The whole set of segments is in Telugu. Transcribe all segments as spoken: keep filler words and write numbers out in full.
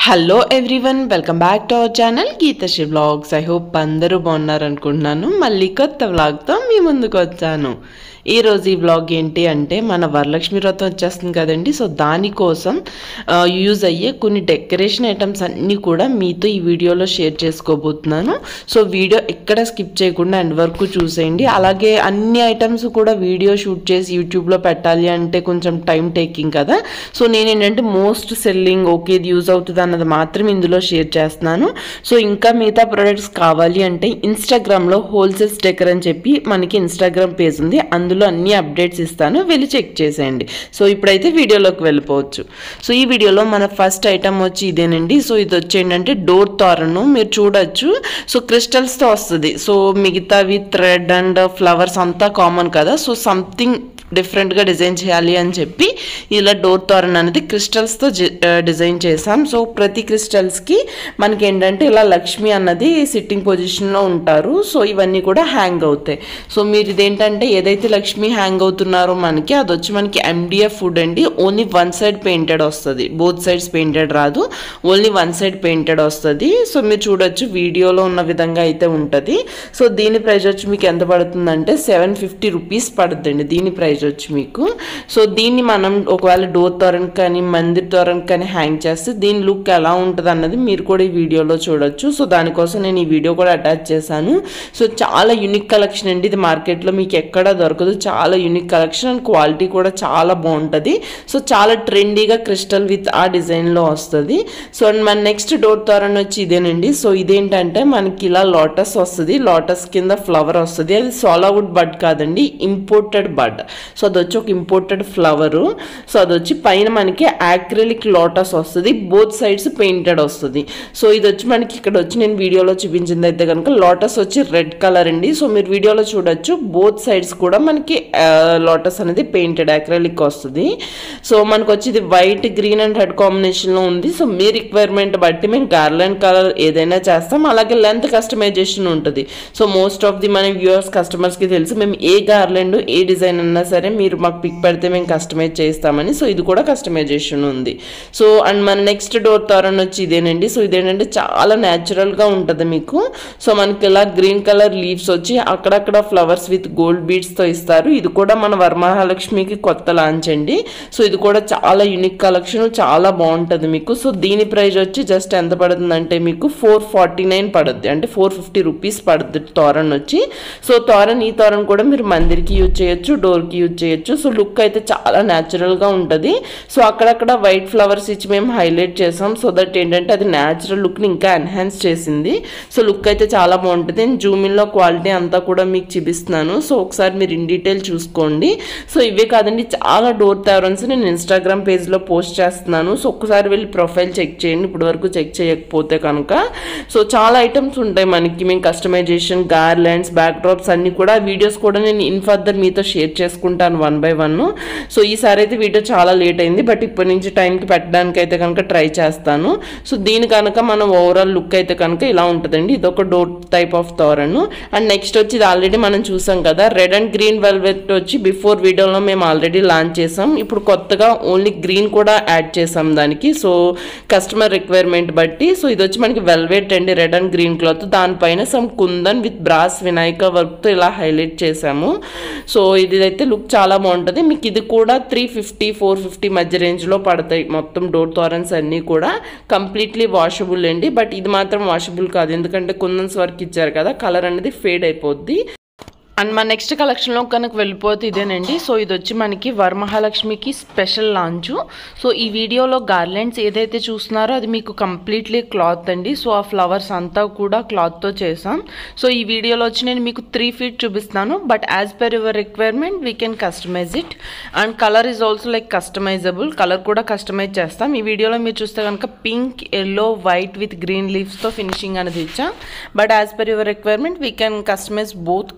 Hello everyone, welcome back to our channel Geethasri vlogs. I hope అందరూ బాగున్నారు అనుకుంటున్నాను. మళ్ళీ కొత్త వ్లాగ్తో మీ ముందుకు వచ్చాను. ఈరోజు ఈ వ్లాగ్ ఏంటి అంటే మన వరలక్ష్మి వ్రతం వచ్చేస్తుంది కదండి. సో దానికోసం యూజ్ అయ్యే కొన్ని డెకరేషన్ ఐటమ్స్ అన్నీ కూడా మీతో ఈ వీడియోలో షేర్ చేసుకోబోతున్నాను. సో వీడియో ఎక్కడ స్కిప్ చేయకుండా ఎండ్ వరకు చూసేయండి. అలాగే అన్ని ఐటమ్స్ కూడా వీడియో షూట్ చేసి యూట్యూబ్లో పెట్టాలి అంటే కొంచెం టైం టేకింగ్ కదా. సో నేను ఏంటంటే మోస్ట్ సెల్లింగ్ ఓకే ఇది యూజ్ అవుతుంది అన్నది మాత్రం ఇందులో షేర్ చేస్తున్నాను. సో ఇంకా మిగతా ప్రొడక్ట్స్ కావాలి అంటే ఇన్స్టాగ్రామ్లో హోల్సేల్స్ డెకర్ అని చెప్పి మనకి ఇన్స్టాగ్రామ్ పేజ్ ఉంది. అందులో అన్ని అప్డేట్స్ ఇస్తాను, వెళ్ళి చెక్ చేసేయండి. సో ఇప్పుడైతే వీడియోలోకి వెళ్ళిపోవచ్చు. సో ఈ వీడియోలో మన ఫస్ట్ ఐటమ్ వచ్చి ఇదేనండి. సో ఇది వచ్చి ఏంటంటే డోర్ తోరణం మీరు చూడొచ్చు. సో క్రిస్టల్స్తో వస్తుంది. సో మిగతావి థ్రెడ్ అండ్ ఫ్లవర్స్ అంతా కామన్ కదా. సో సంథింగ్ డిఫరెంట్గా డిజైన్ చేయాలి అని చెప్పి ఇలా డోర్ తోరణం అనేది క్రిస్టల్స్తో డిజైన్ చేసాం. సో ప్రతి క్రిస్టల్స్కి మనకి ఏంటంటే ఇలా లక్ష్మి అన్నది సిట్టింగ్ పొజిషన్లో ఉంటారు. సో ఇవన్నీ కూడా హ్యాంగ్ అవుతాయి. సో మీరు ఇదేంటంటే ఏదైతే లక్ష్మి హ్యాంగ్ అవుతున్నారో మనకి అది వచ్చి మనకి ఎండిఎఫ్ వుడ్ అండి. ఓన్లీ వన్ సైడ్ పెయింటెడ్ వస్తుంది, బోత్ సైడ్స్ పెయింటెడ్ రాదు, ఓన్లీ వన్ సైడ్ పెయింటెడ్ వస్తుంది. సో మీరు చూడొచ్చు వీడియోలో ఉన్న విధంగా అయితే ఉంటుంది. సో దీని ప్రైస్ వచ్చి మీకు ఎంత పడుతుందంటే సెవెన్ ఫిఫ్టీ రూపీస్ పడుతుందండి దీని ప్రైస్ వచ్చి మీకు. సో దీన్ని మనం ఒకవేళ డోర్ తోరణం కానీ మందిర్ తోరణం కానీ హ్యాంగ్ చేస్తే దీని లుక్ ఎలా ఉంటుంది అన్నది మీరు కూడా ఈ వీడియోలో చూడొచ్చు. సో దానికోసం నేను ఈ వీడియో కూడా అటాచ్ చేశాను. సో చాలా యూనిక్ కలెక్షన్ అండి. ఇది మార్కెట్లో మీకు ఎక్కడ దొరకదు. చాలా యూనిక్ కలెక్షన్ అండ్ క్వాలిటీ కూడా చాలా బాగుంటుంది. సో చాలా ట్రెండీగా క్రిస్టల్ విత్ ఆ డిజైన్లో వస్తుంది. సో మన నెక్స్ట్ డోర్ తోరణం వచ్చి ఇదేనండి. సో ఇదేంటంటే మనకి ఇలా లోటస్ వస్తుంది, లోటస్ కింద ఫ్లవర్ వస్తుంది. అది సోలావుడ్ బడ్ కాదండి, ఇంపోర్టెడ్ బడ్. సో అది వచ్చి ఒక ఇంపోర్టెడ్ ఫ్లవరు. సో అది వచ్చి పైన మనకి యాక్రిలిక్ లోటస్ వస్తుంది, బోత్ సైడ్స్ పెయింటెడ్ వస్తుంది. సో ఇది వచ్చి మనకి ఇక్కడ వచ్చి నేను వీడియోలో చూపించింది అయితే కనుక లోటస్ వచ్చి రెడ్ కలర్ అండి. సో మీరు వీడియోలో చూడొచ్చు బోత్ సైడ్స్ కూడా మనకి లోటస్ అనేది పెయింటెడ్ యాక్రిలిక్ వస్తుంది. సో మనకు వచ్చి ఇది వైట్ గ్రీన్ అండ్ రెడ్ కాంబినేషన్లో ఉంది. సో మీ రిక్వైర్మెంట్ బట్టి మేము గార్లాండ్ కలర్ ఏదైనా చేస్తాం. అలాగే లెంత్ కస్టమైజేషన్ ఉంటుంది. సో మోస్ట్ ఆఫ్ ది మన వ్యూవర్స్ కస్టమర్స్కి తెలుసు మేము ఏ గార్లాండ్ ఏ డిజైన్ అన్నా సరే మీరు మాకు పిక్ పెడితే మేము కస్టమైజ్ చేస్తామని. సో ఇది కూడా కస్టమైజేషన్ ఉంది. సో అండ్ మన నెక్స్ట్ డోర్ తోరణం వచ్చి ఇదేనండి. సో ఇదేంటంటే చాలా న్యాచురల్గా ఉంటుంది మీకు. సో మనకి ఇలా గ్రీన్ కలర్ లీవ్స్ వచ్చి అక్కడక్కడ ఫ్లవర్స్ విత్ గోల్డ్ బీడ్స్తో ఇస్తారు. ఇది కూడా మన వరమహాలక్ష్మికి కొత్త లాంచ్ అండి. సో ఇది కూడా చాలా యూనిక్ కలెక్షన్, చాలా బాగుంటుంది మీకు. సో దీని ప్రైస్ వచ్చి జస్ట్ ఎంత పడుతుంది అంటే మీకు ఫోర్ ఫార్టీ నైన్ పడుద్ది, అంటే ఫోర్ ఫిఫ్టీ రూపీస్ పడుద్ది తోరణం వచ్చి. సో తోరణం ఈ తోరణం కూడా మీరు మందిర్కి యూజ్ చేయొచ్చు, డోర్కి యూజ్ చేయొచ్చు. సో లుక్ అయితే చాలా న్యాచురల్గా ఉంటుంది. సో అక్కడక్కడ వైట్ ఫ్లవర్స్ ఇచ్చి మేము హైలైట్ చేసాం. సో దట్ ఏంటంటే అది న్యాచురల్ లుక్ని ఇంకా ఎన్హాన్స్ చేసింది. సో లుక్ అయితే చాలా బాగుంటుంది. నేను జూమిన్లో క్వాలిటీ అంతా కూడా మీకు చూపిస్తున్నాను. సో ఒకసారి మీరు ఇన్ డీటెయిల్ చూసుకోండి. సో ఇవే కాదండి, చాలా డోర్ తోరణ్స్ నేను ఇన్స్టాగ్రామ్ పేజ్లో పోస్ట్ చేస్తున్నాను. సో ఒక్కసారి వెళ్ళి ప్రొఫైల్ చెక్ చేయండి ఇప్పుడు వరకు చెక్ చేయకపోతే కనుక. సో చాలా ఐటమ్స్ ఉంటాయి మనకి. మేము కస్టమైజేషన్, గార్లాండ్స్, బ్యాక్ డ్రాప్స్ అన్నీ కూడా వీడియోస్ కూడా నేను ఇన్ ఫర్దర్ మీతో షేర్ చేసుకుంటాను వన్ బై వన్. సో ఈసారి అయితే వీడియో చాలా లేట్ అయింది, బట్ ఇప్పటి నుంచి టైంకి పెట్టడానికి అయితే కనుక ట్రై చేస్తాను. సో దీని కనుక మనం ఓవరాల్ లుక్ అయితే కనుక ఇలా ఉంటుందండి. ఇది ఒక డోర్ టైప్ ఆఫ్ తోరణ్. అండ్ నెక్స్ట్ వచ్చి ఇది ఆల్రెడీ మనం చూసాం కదా, రెడ్ అండ్ గ్రీన్ వెల్వెట్ వచ్చి బిఫోర్ వీడియోలో మేము ఆల్రెడీ లాంచ్ చేసాం. ఇప్పుడు కొత్తగా ఓన్లీ గ్రీన్ కూడా యాడ్ చేసాం దానికి. సో కస్టమర్ రిక్వైర్మెంట్ బట్టి. సో ఇది వచ్చి మనకి వెల్వెట్ అండి, రెడ్ అండ్ గ్రీన్ క్లాత్, దానిపైన some kundan with brass Vinayaka వర్క్తో ఇలా హైలైట్ చేసాము. సో ఇది అయితే లుక్ చాలా బాగుంటుంది మీకు. ఇది కూడా త్రీ ఫిఫ్టీ ఫోర్ ఫిఫ్టీ మధ్య రేంజ్లో పడతాయి మొత్తం డోర్ తోరణ్స్ అన్నీ కూడా. కంప్లీట్లీ వాషబుల్ అండి, బట్ ఇది మాత్రం వాషబుల్ కాదు ఎందుకంటే కుందన్స్ వర్క్ ఇచ్చారు కదా, కలర్ అనేది ఫేడ్ అయిపోద్ది. అండ్ మన నెక్స్ట్ కలెక్షన్లో కనుక వెళ్ళిపోతే ఇదేనండి. సో ఇది వచ్చి మనకి వరమహాలక్ష్మికి స్పెషల్ లాంచ్. సో ఈ వీడియోలో గార్లాండ్స్ ఏదైతే చూస్తున్నారో అది మీకు కంప్లీట్లీ క్లాత్ అండి. సో ఆ ఫ్లవర్స్ అంతా కూడా క్లాత్తో చేసాం. సో ఈ వీడియోలో వచ్చి నేను మీకు త్రీ ఫీట్ చూపిస్తాను, but as per your requirement we can customize it. And colour is also like customizable, colour కూడా కస్టమైజ్ చేస్తాం. ఈ వీడియోలో మీరు చూస్తే కనుక pink, yellow, white with green లీవ్స్తో ఫినిషింగ్ అనేది ఇచ్చాం. But as per your requirement we can customize both colour and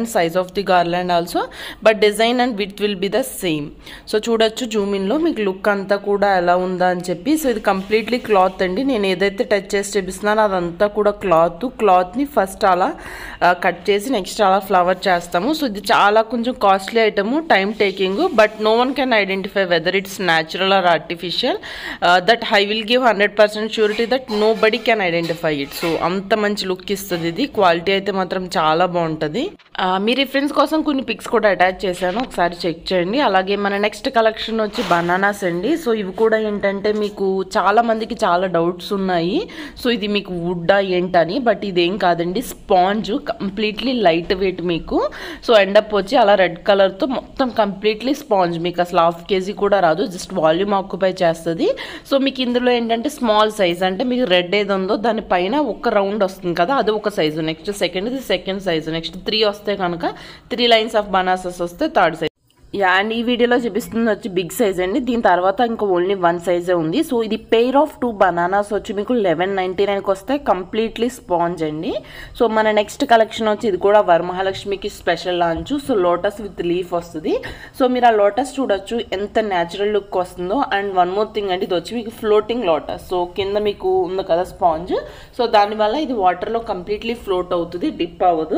different size of the garland also, but design and width will be the same. So చూడొచ్చు జూమ్ ఇన్ లో మీకు లుక్ అంతా కూడా ఎలా ఉందా అని చెప్పి. సో ఇది కంప్లీట్లీ క్లాత్ అండి. నేను ఏదైతే టచ్ చేసి చూపిస్తున్నానో అదంతా కూడా క్లాత్. క్లాత్ ని ఫస్ట్ అలా కట్ చేసి నెక్స్ట్ అలా ఫ్లవర్ చేస్తాము. సో ఇది చాలా కొంచెం costly item, time taking, but no one can identify whether it's natural or artificial. That I will give hundred percent surety that nobody can identify it. So అంత మంచి లుక్ ఇస్తుంది ఇది. క్వాలిటీ అయితే మాత్రం చాలా బాగుంటుంది. మీ రిఫరెన్స్ కోసం కొన్ని పిక్స్ కూడా అటాచ్ చేశాను, ఒకసారి చెక్ చేయండి. అలాగే మన నెక్స్ట్ కలెక్షన్ వచ్చి బనానాస్ అండి. సో ఇవి కూడా ఏంటంటే మీకు చాలా మందికి చాలా డౌట్స్ ఉన్నాయి. సో ఇది మీకు వుడ్డా ఏంటని, బట్ ఇదేం కాదండి, స్పాంజ్, కంప్లీట్లీ లైట్ వెయిట్ మీకు. సో ఎండప్ వచ్చి అలా రెడ్ కలర్తో మొత్తం కంప్లీట్లీ స్పాంజ్, మీకు అసలు హాఫ్ కేజీ కూడా రాదు, జస్ట్ వాల్యూమ్ ఆక్యుపై చేస్తుంది. సో మీకు ఇందులో ఏంటంటే స్మాల్ సైజ్, అంటే మీకు రెడ్ ఏది ఉందో దానిపైన ఒక రౌండ్ వస్తుంది కదా, అది ఒక సైజు. నెక్స్ట్ సెకండ్ ఇది సెకండ్ సైజు. నెక్స్ట్ త్రీ వస్తే కనుక త్రీ లైన్స్ ఆఫ్ బనానాస్ వస్తే థర్డ్ సైజ్. యా, అండ్ ఈ వీడియోలో చూపిస్తుంది వచ్చి బిగ్ సైజ్ అండి. దీని తర్వాత ఇంకా ఓన్లీ వన్ సైజే ఉంది. సో ఇది పెయిర్ ఆఫ్ టూ బనానాస్ వచ్చి మీకు లెవెన్ నైంటీ నైన్కి వస్తాయి, కంప్లీట్లీ స్పాంజ్ అండి. సో మన నెక్స్ట్ కలెక్షన్ వచ్చి ఇది కూడా వరమహాలక్ష్మికి special launch. So lotus with leaf వస్తుంది. సో మీరు ఆ లోటస్ చూడొచ్చు ఎంత న్యాచురల్ లుక్ వస్తుందో. అండ్ వన్ మోర్ థింగ్ అండి, ఇది వచ్చి మీకు ఫ్లోటింగ్ లోటస్. సో కింద మీకు ఉంది కదా స్పాంజ్, సో దానివల్ల ఇది వాటర్లో కంప్లీట్లీ ఫ్లోట్ అవుతుంది, డిప్ అవ్వదు.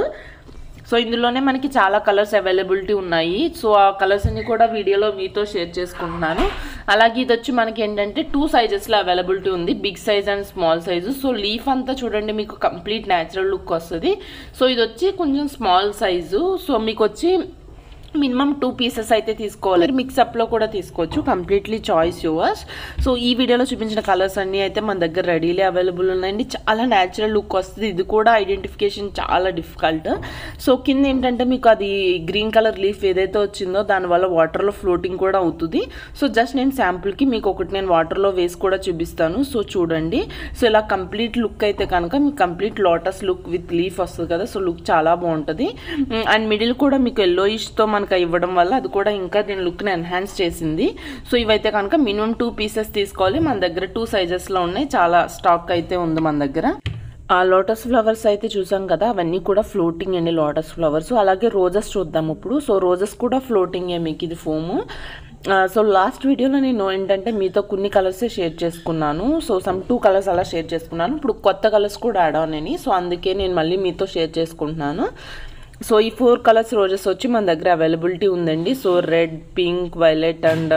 సో ఇందులోనే మనకి చాలా కలర్స్ అవైలబిలిటీ ఉన్నాయి. సో ఆ కలర్స్ అన్ని కూడా వీడియోలో మీతో షేర్ చేసుకుంటున్నాను. అలాగే ఇది వచ్చి మనకి ఏంటంటే టూ సైజెస్లో అవైలబిలిటీ ఉంది, big size and small size. So leaf అంతా చూడండి మీకు కంప్లీట్ న్యాచురల్ లుక్ వస్తుంది. సో ఇది వచ్చి కొంచెం స్మాల్ సైజు. సో మీకు వచ్చి మినిమం టూ పీసెస్ అయితే తీసుకోవాలి, మిక్సప్లో కూడా తీసుకోవచ్చు, కంప్లీట్లీ చాయిస్ యువర్స్. సో ఈ వీడియోలో చూపించిన కలర్స్ అన్నీ అయితే మన దగ్గర రెడీలీ అవైలబుల్ ఉన్నాయండి. చాలా న్యాచురల్ లుక్ వస్తుంది. ఇది కూడా ఐడెంటిఫికేషన్ చాలా డిఫికల్ట్. సో కింద ఏంటంటే మీకు అది గ్రీన్ కలర్ లీఫ్ ఏదైతే వచ్చిందో దానివల్ల వాటర్లో ఫ్లోటింగ్ కూడా అవుతుంది. సో జస్ట్ నేను శాంపుల్కి మీకు ఒకటి నేను వాటర్లో వేసి కూడా చూపిస్తాను. సో చూడండి, సో ఇలా కంప్లీట్ లుక్ అయితే కనుక మీకు complete lotus look with leaf వస్తుంది కదా. సో లుక్ చాలా బాగుంటుంది. అండ్ మిడిల్ కూడా మీకు ఎల్లోయిష్తో మన ఇవ్వడం వల్ల అది కూడా ఇంకా దీని లుక్ని ఎన్హాన్స్ చేసింది. సో ఇవైతే కనుక మినిమం టూ పీసెస్ తీసుకోవాలి. మన దగ్గర టూ సైజెస్లో ఉన్నాయి, చాలా స్టాక్ అయితే ఉంది మన దగ్గర. ఆ లోటస్ ఫ్లవర్స్ అయితే చూసాం కదా, అవన్నీ కూడా ఫ్లోటింగ్ అండి లోటస్ ఫ్లవర్స్. అలాగే రోజెస్ చూద్దాం ఇప్పుడు. సో రోజెస్ కూడా ఫ్లోటింగే మీకు ఇది ఫోము. సో లాస్ట్ వీడియోలో నేను ఏంటంటే మీతో కొన్ని కలర్సే షేర్ చేసుకున్నాను. సో సమ్ టూ కలర్స్ అలా షేర్ చేసుకున్నాను. ఇప్పుడు కొత్త కలర్స్ కూడా యాడ్ ఆన్. సో అందుకే నేను మళ్ళీ మీతో షేర్ చేసుకుంటున్నాను. సో ఈ ఫోర్ కలర్స్ రోజెస్ వచ్చి మన దగ్గర అవైలబిలిటీ ఉందండి. So red, pink, violet and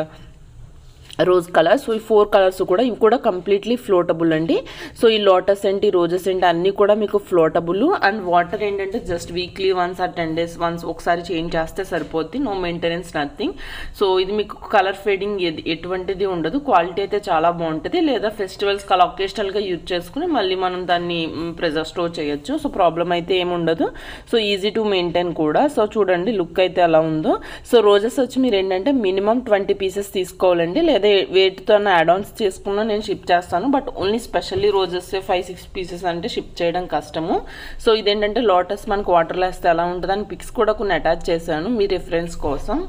rose colour. So ఈ ఫోర్ కలర్స్ కూడా ఇవి కూడా కంప్లీట్లీ ఫ్లోటబుల్ అండి. సో ఈ లోటస్ ఏంటి, రోజెస్ ఏంటి అన్నీ కూడా మీకు ఫ్లోటబుల్. అండ్ వాటర్ ఏంటంటే just weekly once or ten days once ఒకసారి చేంజ్ చేస్తే సరిపోద్ది, నో మెయింటెనెన్స్, నథింగ్. సో ఇది మీకు కలర్ ఫేడింగ్ ఎటువంటిది ఉండదు. క్వాలిటీ అయితే చాలా బాగుంటుంది. లేదా ఫెస్టివల్స్ కలా ఒకేషనల్గా యూజ్ చేసుకుని మళ్ళీ మనం దాన్ని ప్రెజర్ స్టోర్ చేయొచ్చు. సో ప్రాబ్లం అయితే ఏముండదు. సో ఈజీ టు మెయింటైన్ కూడా. సో చూడండి లుక్ అయితే ఎలా ఉందో. సో రోజెస్ వచ్చి మీరు ఏంటంటే మినిమం ట్వంటీ పీసెస్ తీసుకోవాలండి. లేదా వేటితో యాడ్ ఆన్స్ చేసుకున్నా నేను షిప్ చేస్తాను, but only specially roses five six pieces అంటే షిప్ చేయడం కష్టము. సో ఇదేంటంటే లోటస్ మనకు వాటర్లో వేస్తే ఎలా ఉంటుందని పిక్స్ కూడా కొన్ని అటాచ్ చేశాను మీ రిఫరెన్స్ కోసం.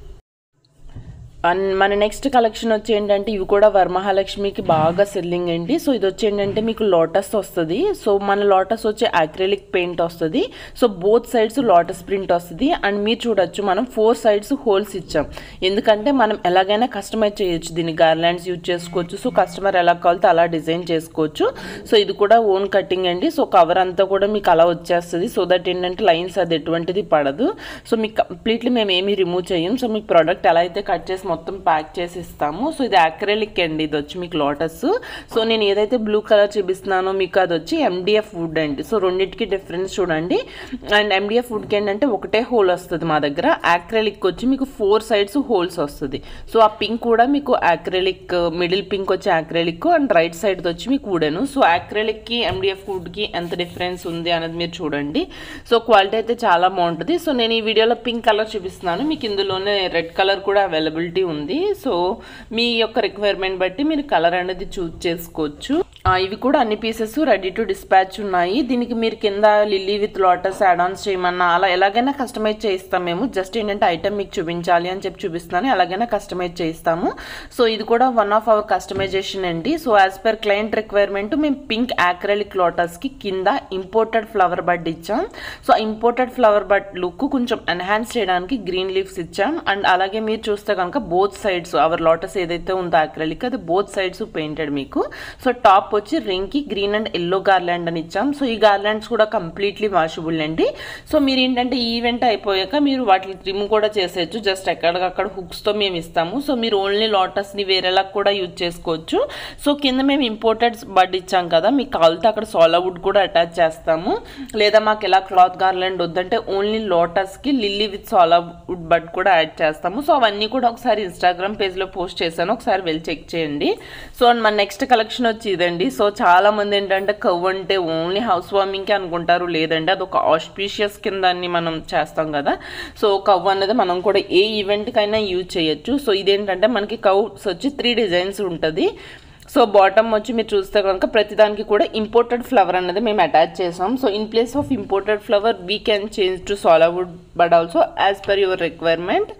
అండ్ మన నెక్స్ట్ కలెక్షన్ వచ్చి ఏంటంటే ఇవి కూడా వరమహాలక్ష్మికి బాగా సెల్లింగ్ అండి. సో ఇది వచ్చి ఏంటంటే మీకు లోటస్ వస్తుంది. సో మన లోటస్ వచ్చి అక్రిలిక్ పెయింట్ వస్తుంది. So both sides lotus print వస్తుంది. అండ్ మీరు చూడొచ్చు మనం ఫోర్ సైడ్స్ హోల్స్ ఇచ్చాం, ఎందుకంటే మనం ఎలాగైనా కస్టమైజ్ చేయొచ్చు, దీన్ని గార్లాండ్స్ యూజ్ చేసుకోవచ్చు. సో కస్టమర్ ఎలా కావాలితే అలా డిజైన్ చేసుకోవచ్చు. సో ఇది కూడా ఓన్ కటింగ్ అండి. సో కవర్ అంతా కూడా మీకు అలా వచ్చేస్తుంది. సో దట్ ఏంటంటే లైన్స్ అది ఎటువంటిది పడదు. సో మీకు కంప్లీట్లీ మేము ఏమీ రిమూవ్ చేయం. సో మీకు ప్రోడక్ట్ ఎలా అయితే కట్ చేసి మొత్తం ప్యాక్ చేసి ఇస్తాము. సో ఇది అక్రిలిక్ అండి. ఇది వచ్చి మీకు లోటస్. సో నేను ఏదైతే బ్లూ కలర్ చూపిస్తున్నానో మీకు అది వచ్చి ఎండిఎఫ్ వుడ్ అండి. సో రెండింటికి డిఫరెన్స్ చూడండి. అండ్ ఎండిఎఫ్ వుడ్కి ఏంటంటే ఒకటే హోల్ వస్తుంది మా దగ్గర. అక్రిలిక్ వచ్చి మీకు ఫోర్ సైడ్స్ హోల్స్ వస్తుంది. సో ఆ పింక్ కూడా మీకు అక్రిలిక్, మిడిల్ పింక్ వచ్చి అక్రిలిక్ అండ్ రైట్ సైడ్ వచ్చి మీకు వుడెను. సో అక్రిలిక్కి ఎండిఎఫ్ వుడ్కి ఎంత డిఫరెన్స్ ఉంది అనేది మీరు చూడండి. సో క్వాలిటీ అయితే చాలా బాగుంటుంది. సో నేను ఈ వీడియోలో పింక్ కలర్ చూపిస్తున్నాను, మీకు ఇందులోనే రెడ్ కలర్ కూడా అవైలబిలిటీ ఉంది. సో మీ యొక్క రిక్వైర్మెంట్ బట్టి మీరు కలర్ అనేది చూజ్ చేసుకోవచ్చు. ఇవి కూడా అన్ని పీసెస్ రెడీ టు డిస్పాచ్ ఉన్నాయి. దీనికి మీరు కింద lily with lotus add ons చేయమన్నా అలా ఎలాగైనా కస్టమైజ్ చేయిస్తాం మేము. జస్ట్ ఏంటంటే ఐటమ్ మీకు చూపించాలి అని చెప్పి చూపిస్తున్నాను, ఎలాగైనా కస్టమైజ్ చేయిస్తాము. సో ఇది కూడా వన్ ఆఫ్ అవర్ కస్టమైజేషన్ అండి. So as per client requirement మేము పింక్ యాక్రెలిక్ లోటస్కి కింద ఇంపోర్టెడ్ ఫ్లవర్ బడ్ ఇచ్చాం. So imported flower bud look కొంచెం ఎన్హాన్స్ చేయడానికి గ్రీన్ లీవ్స్ ఇచ్చాం. అండ్ అలాగే మీరు చూస్తే కనుక బోత్ సైడ్స్ అవర్ లోటస్ ఏదైతే ఉందో యాక్రెలిక్ అది బోత్ సైడ్స్ పెయింటెడ్ మీకు. సో టాప్ వచ్చి రింగ్ కి గ్రీన్ అండ్ ఎల్లో గార్లాండ్ అని ఇచ్చాం. సో ఈ గార్లాండ్స్ కూడా కంప్లీట్లీ వాషబుల్ అండి. సో మీరు ఏంటంటే ఈ ఈవెంట్ అయిపోయాక మీరు వాటిని రిమూవ్ కూడా చేసేయచ్చు. జస్ట్ ఎక్కడికక్కడ హుక్స్ తో మేము ఇస్తాము. సో మీరు ఓన్లీ లోటస్ ని వేరేలా కూడా యూజ్ చేసుకోవచ్చు. సో కింద మేము ఇంపోర్టెడ్ బడ్ ఇచ్చాం కదా, మీకు కావాలితే అక్కడ సోలా వుడ్ కూడా అటాచ్ చేస్తాము. లేదా మాకు ఎలా క్లాత్ గార్లాండ్ వద్దంటే ఓన్లీ లోటస్ కి lily with sola wood bud కూడా యాడ్ చేస్తాము. సో అవన్నీ కూడా ఒకసారి ఇన్స్టాగ్రామ్ పేజ్ లో పోస్ట్ చేశాను, ఒకసారి వెళ్ళి చెక్ చేయండి. సో మన నెక్స్ట్ కలెక్షన్ వచ్చి ఇదండి. సో చాలా మంది ఏంటంటే కవ్ అంటే ఓన్లీ హౌస్ వార్మింగ్కి అనుకుంటారు, లేదంటే అది ఒక ఆస్పీషియస్ కింద మనం చేస్తాం కదా. సో కవ్ అనేది మనం కూడా ఏ ఈవెంట్కైనా యూజ్ చేయొచ్చు. సో ఇదేంటంటే మనకి కవ్స్ వచ్చి త్రీ డిజైన్స్ ఉంటుంది. సో బాటమ్ వచ్చి మీరు చూస్తే కనుక ప్రతిదానికి కూడా ఇంపోర్టెడ్ ఫ్లవర్ అనేది మేము అటాచ్ చేసాం. So in place of imported flower we can change to solid but also as per your requirement.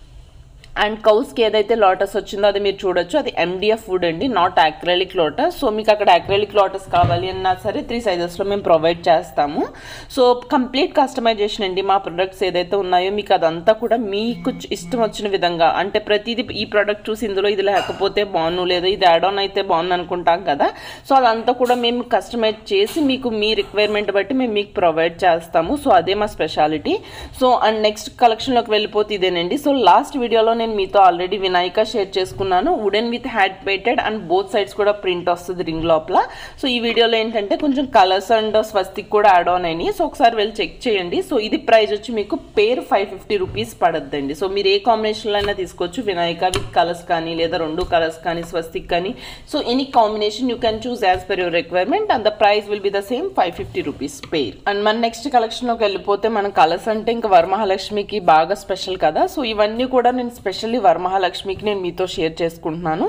And కౌస్కి ఏదైతే లోటస్ వచ్చిందో అది మీరు చూడొచ్చు, అది ఎండిఎఫ్ వుడ్ అండి, నాట్ యాక్రెలిక్ లోటస్. సో మీకు అక్కడ యాక్రెలిక్ లోటస్ కావాలి అన్నా సరే త్రీ సైజెస్లో మేము ప్రొవైడ్ చేస్తాము. సో కంప్లీట్ కస్టమైజేషన్ అండి. మా ప్రొడక్ట్స్ ఏదైతే ఉన్నాయో మీకు అదంతా కూడా మీకు ఇష్టం వచ్చిన విధంగా, అంటే ప్రతిదీ ఈ ప్రోడక్ట్ చూసి ఇందులో ఇది లేకపోతే బాగుండు లేదా ఇది యాడ్ ఆన్ అయితే బాగుంది అనుకుంటాం కదా. సో అదంతా కూడా మేము కస్టమైజ్ చేసి మీకు మీ రిక్వైర్మెంట్ బట్టి మేము మీకు ప్రొవైడ్ చేస్తాము. సో అదే మా స్పెషాలిటీ. సో అండ్ నెక్స్ట్ కలెక్షన్లోకి వెళ్ళిపోతే ఇదేనండి. సో లాస్ట్ వీడియోలో నేను మీతో ఆల్రెడీ వినాయక షేర్ చేసుకున్నాను, wooden with hand painted and both sides కూడా ప్రింట్ వస్తుంది రింగ్ లోపల. సో ఈ వీడియోలో ఏంటంటే కొంచెం కలర్స్ అండ్ స్వస్తిక్ కూడా యాడ్ ఆన్ అయినాయి. సో ఒకసారి వెళ్ళి చెక్ చేయండి. సో ఇది ప్రైస్ వచ్చి మీకు పేర్ ఫైవ్ ఫిఫ్టీ రూపీస్ పడద్దండి. సో మీరు ఏ కాంబినేషన్లో అయినా తీసుకోవచ్చు, వినాయక విత్ కలర్స్ కానీ లేదా రెండు కలర్స్ కానీ స్వస్తిక్ కానీ. So any combination you can choose as per your requirement and the price will be the same five fifty rupees pair. And మన నెక్స్ట్ కలెక్షన్లోకి వెళ్ళిపోతే మన కలర్స్ అంటే ఇంకా వరమహాలక్ష్మికి బాగా స్పెషల్ కదా. సో ఇవన్నీ కూడా నేను స్పెషల్లీ వరమహాలక్ష్మికి నేను మీతో షేర్ చేసుకుంటున్నాను.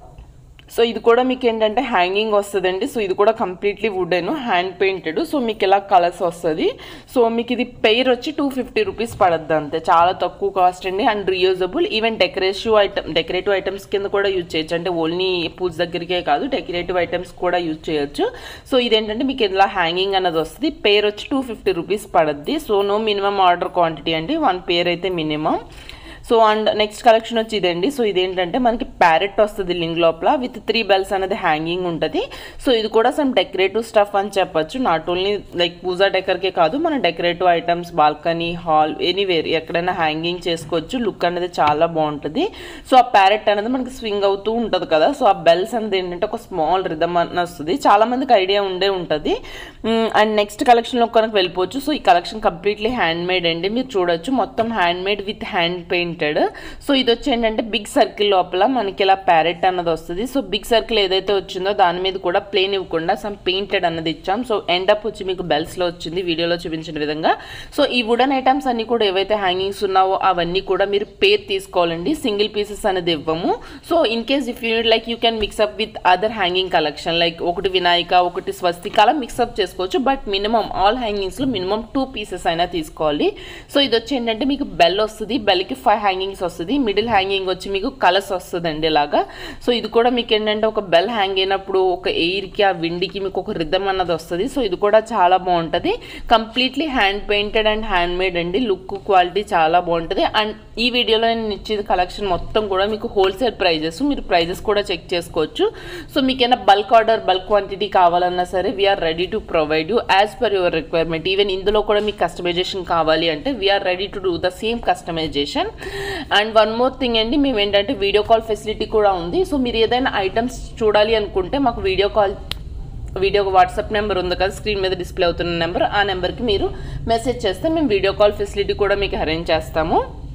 సో ఇది కూడా మీకు ఏంటంటే హ్యాంగింగ్ వస్తుందండి. సో ఇది కూడా completely wooden hand painted. So మీకు ఇలా కలర్స్ వస్తుంది. సో మీకు ఇది పెయిర్ వచ్చి టూ ఫిఫ్టీ రూపీస్ పడద్దు అంతే, చాలా తక్కువ కాస్ట్ అండి. And reusable, even decorative item decorative items కింద కూడా యూజ్ చేయొచ్చు. అంటే ఓన్లీ పూజ దగ్గరికే కాదు, డెకరేటివ్ ఐటమ్స్ కూడా యూజ్ చేయొచ్చు. సో ఇదేంటంటే మీకు ఇలా హ్యాంగింగ్ అనేది వస్తుంది. పెయిర్ వచ్చి టూ ఫిఫ్టీ రూపీస్ పడద్ది. So no minimum order quantity అండి, వన్ పేర్ అయితే minimum. So and next collection వచ్చి ఇదండి. సో ఇదేంటంటే మనకి ప్యారెట్ వస్తుంది లింగ్ లోపల విత్ త్రీ బెల్స్ అనేది హ్యాంగింగ్ ఉంటుంది. సో ఇది కూడా సమ్ డెకరేటివ్ స్టఫ్ అని చెప్పొచ్చు. నాట్ ఓన్లీ లైక్ పూజా డెకర్కే కాదు, మన decorative items balcony hall anywhere ఎక్కడైనా హ్యాంగింగ్ చేసుకోవచ్చు. లుక్ అనేది చాలా బాగుంటుంది. సో ఆ ప్యారెట్ అనేది మనకి స్వింగ్ అవుతూ ఉంటుంది కదా. సో ఆ బెల్స్ అనేది ఏంటంటే ఒక స్మాల్ రిథమ్ అని వస్తుంది. చాలా మందికి ఐడియా ఉండే ఉంటుంది. అండ్ నెక్స్ట్ కలెక్షన్లో కనుక వెళ్ళిపోవచ్చు. సో ఈ కలెక్షన్ కంప్లీట్లీ హ్యాండ్ మేడ్ అండి. మీరు చూడొచ్చు మొత్తం hand made with hand paint. So ఇది వచ్చి ఏంటంటే బిగ్ సర్కిల్ లోపల మనకి ఇలా ప్యారెట్ అన్నది వస్తుంది. సో బిగ్ సర్కిల్ ఏదైతే వచ్చిందో దాని మీద కూడా ప్లేన్ ఇవ్వకుండా సమ్ పెయింటెడ్ అన్నది ఇచ్చాం. సో ఎండ్ అప్ వచ్చి మీకు బెల్స్ లో వచ్చింది వీడియోలో చూపించిన విధంగా. సో ఈ వుడెన్ ఐటమ్స్ అన్ని కూడా ఏవైతే హ్యాంగింగ్స్ ఉన్నావో అవన్నీ కూడా మీరు పేర్ తీసుకోవాలండి, సింగిల్ పీసెస్ అనేది ఇవ్వము. So in case if you like you can mix up with other hanging collection, like ఒకటి వినాయక ఒకటి స్వస్తిక్ అలా మిక్స్అప్ చేసుకోవచ్చు. బట్ మినిమం ఆల్ హ్యాంగింగ్స్ లో మినిమం టూ పీసెస్ అయినా తీసుకోవాలి. సో ఇది వచ్చి ఏంటంటే మీకు బెల్ వస్తుంది, బెల్ కి ఫైవ్ హ్యాంగింగ్స్ వస్తుంది. మిడిల్ హ్యాంగింగ్ వచ్చి మీకు కలర్స్ వస్తుందండి ఇలాగా. సో ఇది కూడా మీకు ఏంటంటే ఒక బెల్ హ్యాంగ్ అయినప్పుడు ఒక ఎయిర్కి ఆ విండికి మీకు ఒక రిథమ్ అన్నది వస్తుంది. సో ఇది కూడా చాలా బాగుంటుంది. Completely hand painted and hand made అండి. లుక్ క్వాలిటీ చాలా బాగుంటుంది. అండ్ ఈ వీడియోలో నేను ఇచ్చేది కలెక్షన్ మొత్తం కూడా మీకు హోల్సేల్ ప్రైజెస్, మీరు ప్రైజెస్ కూడా చెక్ చేసుకోవచ్చు. సో మీకైనా బల్క్ ఆర్డర్ బల్క్ క్వాంటిటీ కావాలన్నా సరే we're ready to provide you as per your requirement. Even ఇందులో కూడా మీకు కస్టమైజేషన్ కావాలి అంటే we're ready to do the same customization. And one more thing అండి, మేము ఏంటంటే వీడియో కాల్ ఫెసిలిటీ కూడా ఉంది. సో మీరు ఏదైనా ఐటమ్స్ చూడాలి అనుకుంటే మాకు video call video WhatsApp number ఉంది కదా స్క్రీన్ మీద డిస్ప్లే అవుతున్న నెంబర్, ఆ నెంబర్కి మీరు మెసేజ్ చేస్తే మేము వీడియో కాల్ ఫెసిలిటీ కూడా మీకు అరేంజ్ చేస్తాము.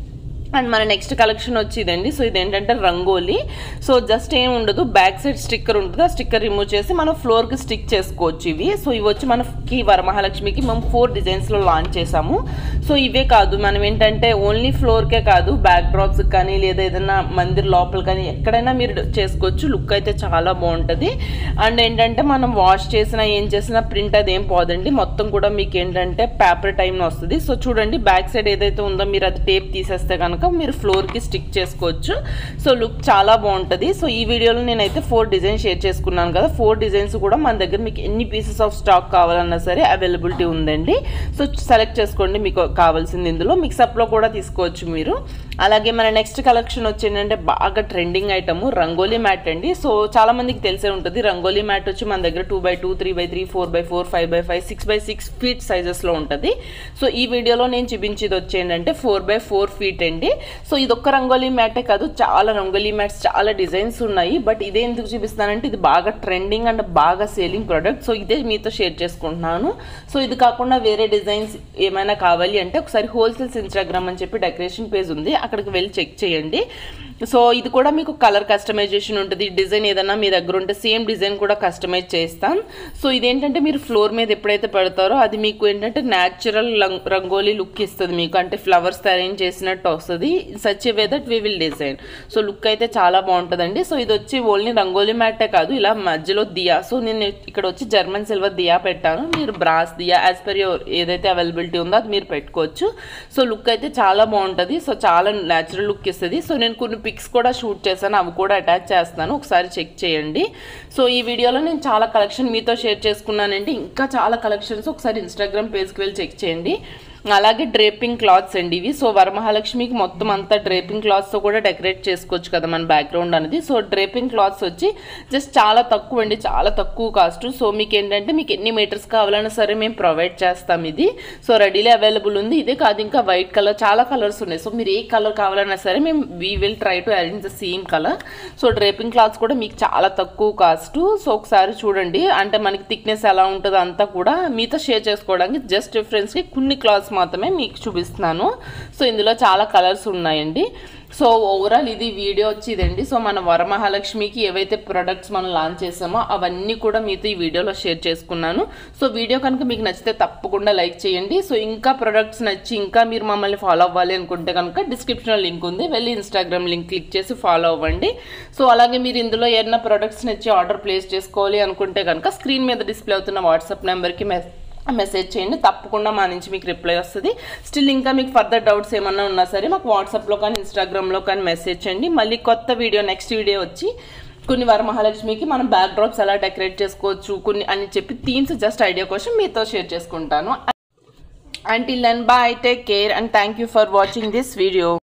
అండ్ మన నెక్స్ట్ కలెక్షన్ వచ్చి ఇదండి. సో ఇదేంటంటే రంగోలీ. సో జస్ట్ ఏం ఉండదు, బ్యాక్ సైడ్ స్టిక్కర్ ఉంటుంది, ఆ స్టిక్కర్ రిమూవ్ చేసి మనం ఫ్లోర్కి స్టిక్ చేసుకోవచ్చు ఇవి. సో ఇవి వచ్చి మనకి వరమహాలక్ష్మికి మేము ఫోర్ డిజైన్స్లో లాంచ్ చేసాము. సో ఇవే కాదు, మనం ఏంటంటే ఓన్లీ ఫ్లోర్కే కాదు, బ్యాక్ డ్రాప్స్ కానీ లేదా ఏదైనా మందిర్ లోపల కానీ ఎక్కడైనా మీరు చేసుకోవచ్చు. లుక్ అయితే చాలా బాగుంటుంది. అండ్ ఏంటంటే మనం వాష్ చేసినా ఏం చేసినా ప్రింట్ అది ఏం పోదండి, మొత్తం కూడా మీకు ఏంటంటే పేపర్ టైం వస్తుంది. సో చూడండి, బ్యాక్ సైడ్ ఏదైతే ఉందో మీరు అది టేప్ తీసేస్తే కనుక మీరు ఫ్లోర్కి స్టిక్ చేసుకోవచ్చు. సో లుక్ చాలా బాగుంటుంది. సో ఈ వీడియోలో నేనైతే ఫోర్ డిజైన్స్ షేర్ చేసుకున్నాను కదా, ఫోర్ డిజైన్స్ కూడా మన దగ్గర మీకు ఎన్ని పీసెస్ ఆఫ్ స్టాక్ కావాలన్నా సరే అవైలబిలిటీ ఉందండి. సో సెలెక్ట్ చేసుకోండి మీకు కావాల్సింది. ఇందులో మిక్సప్లో కూడా తీసుకోవచ్చు మీరు. అలాగే మన నెక్స్ట్ కలెక్షన్ వచ్చి ఏంటంటే బాగా ట్రెండింగ్ ఐటమ్ రంగోలీ మ్యాట్ అండి. సో చాలా మందికి తెలిసే ఉంటుంది, రంగోలీ మ్యాట్ వచ్చి మన దగ్గర two by two three by three four by four five by five six by six feet సైజెస్లో ఉంటుంది. సో ఈ వీడియోలో నేను చూపించేది వచ్చి ఏంటంటే ఫోర్ బై ఫోర్ ఫీట్ అండి. సో ఇది ఒక్క రంగోలీ మ్యాటే కాదు, చాలా రంగోలీ మ్యాట్స్ చాలా డిజైన్స్ ఉన్నాయి. బట్ ఇదే ఎందుకు చూపిస్తానంటే ఇది బాగా ట్రెండింగ్ అండ్ బాగా సేలింగ్ ప్రోడక్ట్. సో ఇదే మీతో షేర్ చేసుకుంటున్నాను. సో ఇది కాకుండా వేరే డిజైన్స్ ఏమైనా కావాలి అంటే ఒకసారి హోల్సేల్స్ ఇన్స్టాగ్రామ్ అని చెప్పి డెకరేషన్ పేజ్ ఉంది, అక్కడికి వెళ్ళి చెక్ చేయండి. సో ఇది కూడా మీకు కలర్ కస్టమైజేషన్ ఉంటుంది. డిజైన్ ఏదైనా మీ దగ్గర ఉంటే సేమ్ డిజైన్ కూడా కస్టమైజ్ చేస్తాం. సో ఇదేంటంటే మీరు ఫ్లోర్ మీద ఎప్పుడైతే పెడతారో అది మీకు ఏంటంటే న్యాచురల్ రంగోలీ లుక్ ఇస్తుంది మీకు, అంటే ఫ్లవర్స్ అరేంజ్ చేసినట్టు వస్తుంది. Such a way that we will design. So look అయితే చాలా బాగుంటుందండి. సో ఇది వచ్చి ఓన్లీ రంగోలీ మ్యాటే కాదు, ఇలా మధ్యలో దియా. సో నేను ఇక్కడ వచ్చి జర్మన్ సిల్వర్ దియా పెట్టాను, మీరు బ్రాస్ దియా యాజ్ పర్ యువర్ ఏదైతే అవైలబిలిటీ ఉందో అది మీరు పెట్టుకోవచ్చు. సో లుక్ అయితే చాలా బాగుంటుంది. సో చాలా న్యాచురల్ లుక్ ఇస్తుంది. సో నేను కొన్ని పిక్స్ కూడా షూట్ చేశాను, అవి కూడా అటాచ్ చేస్తాను, ఒకసారి చెక్ చేయండి. సో ఈ వీడియోలో నేను చాలా కలెక్షన్ మీతో షేర్ చేసుకున్నానండి. ఇంకా చాలా కలెక్షన్స్ ఒకసారి ఇన్స్టాగ్రామ్ పేజ్కి వెళ్ళి చెక్ చేయండి. అలాగే డ్రేపింగ్ క్లాత్స్ అండి ఇవి. సో వరమహాలక్ష్మికి మొత్తం అంతా డ్రేపింగ్ క్లాత్స్తో కూడా డెకరేట్ చేసుకోవచ్చు కదా మన బ్యాక్గ్రౌండ్ అనేది. సో డ్రేపింగ్ క్లాత్స్ వచ్చి జస్ట్ చాలా తక్కువ అండి, చాలా తక్కువ కాస్ట్. సో మీకు ఏంటంటే మీకు ఎన్ని మీటర్స్ కావాలన్నా సరే మేము ప్రొవైడ్ చేస్తాం ఇది. సో రెడీలీ అవైలబుల్ ఉంది. ఇదే కాదు, ఇంకా వైట్ కలర్ చాలా కలర్స్ ఉన్నాయి. సో మీరు ఏ కలర్ కావాలన్నా సరే మేము we will try to arrange the same colour. So draping clothes కూడా మీకు చాలా తక్కువ కాస్ట్. సో ఒకసారి చూడండి, అంటే మనకి థిక్నెస్ ఎలా ఉంటుందో అంతా కూడా మీతో షేర్ చేసుకోవడానికి జస్ట్ డిఫరెన్స్కి కొన్ని క్లాత్స్ మాత్రమే మీకు చూపిస్తున్నాను. సో ఇందులో చాలా కలర్స్ ఉన్నాయండి. సో ఓవరాల్ ఇది వీడియో వచ్చి ఇదండి. సో మన వరమహాలక్ష్మికి ఏవైతే ప్రొడక్ట్స్ మనం లాంచ్ చేసామో అవన్నీ కూడా మీతో ఈ వీడియోలో షేర్ చేసుకున్నాను. సో వీడియో కనుక మీకు నచ్చితే తప్పకుండా లైక్ చేయండి. సో ఇంకా ప్రొడక్ట్స్ నచ్చి ఇంకా మీరు మమ్మల్ని ఫాలో అవ్వాలి అనుకుంటే కనుక డిస్క్రిప్షన్లో లింక్ ఉంది, వెళ్ళి ఇన్స్టాగ్రామ్ లింక్ క్లిక్ చేసి ఫాలో అవ్వండి. సో అలాగే మీరు ఇందులో ఏదైనా ప్రొడక్ట్స్ నచ్చి ఆర్డర్ ప్లేస్ చేసుకోవాలి అనుకుంటే కనుక స్క్రీన్ మీద డిస్ప్లే అవుతున్న వాట్సాప్ నెంబర్కి మెసేజ్ మెసేజ్ చేయండి, తప్పకుండా మా నుంచి మీకు రిప్లై వస్తుంది. స్టిల్ ఇంకా మీకు ఫర్దర్ డౌట్స్ ఏమన్నా ఉన్నా సరే మాకు వాట్సాప్లో కానీ ఇన్స్టాగ్రామ్లో కానీ మెసేజ్ చేయండి. మళ్ళీ కొత్త వీడియో నెక్స్ట్ వీడియో వచ్చి కొన్ని వరమహాలక్ష్మికి మనం బ్యాక్ డ్రాప్స్ ఎలా డెకరేట్ చేసుకోవచ్చు కొన్ని అని చెప్పి థీమ్స్ జస్ట్ ఐడియా కోసం మీతో షేర్ చేసుకుంటాను. Until then, bye, take care and thank you for watching this video.